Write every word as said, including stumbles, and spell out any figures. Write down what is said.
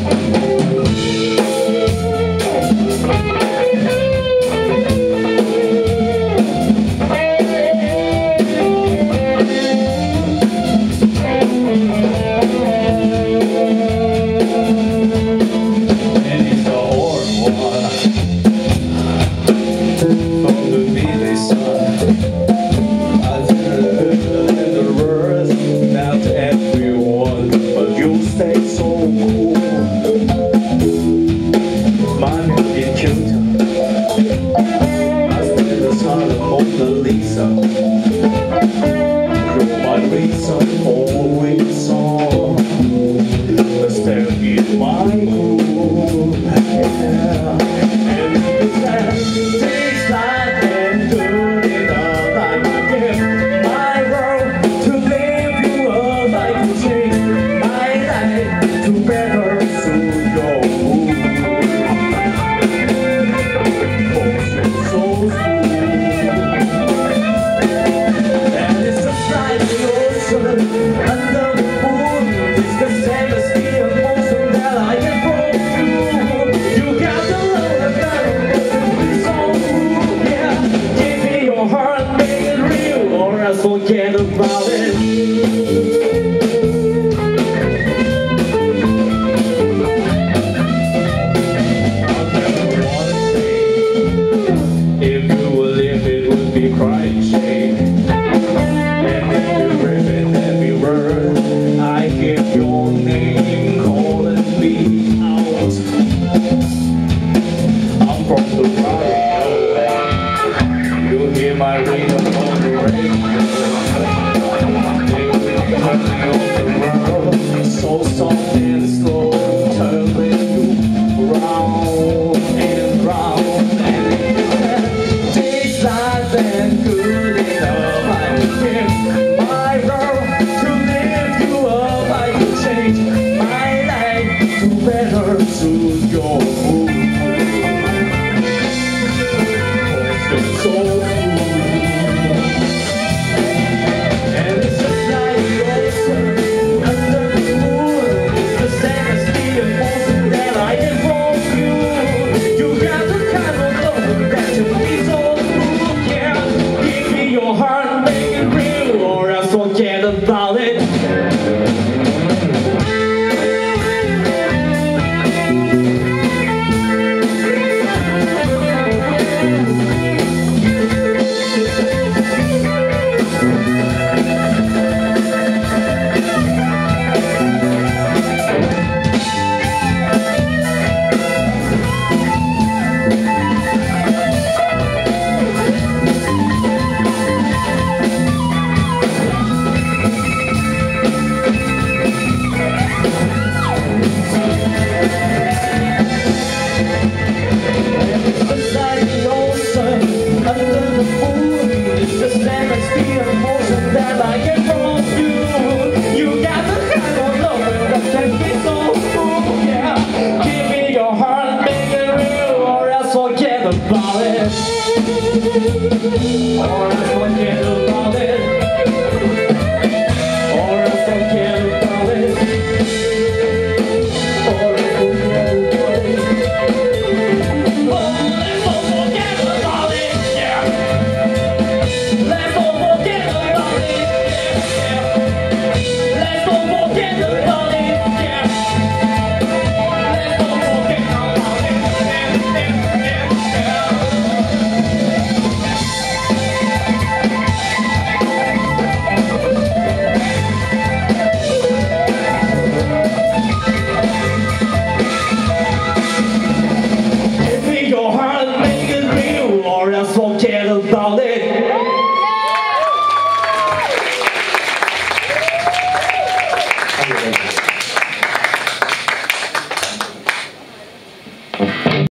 Forget about it. I'll never wanna say, if you will live, it would be crying shame. And every ribbon, every word, I hear your name calling me out. I'm from the radio. You hear my rhythm on the radio. So soft and slow, turning you round and round. And it tastes like and good enough. I give my love to lift you up. I can change my life to better suit your mood. It's so forget about it. Forget about it.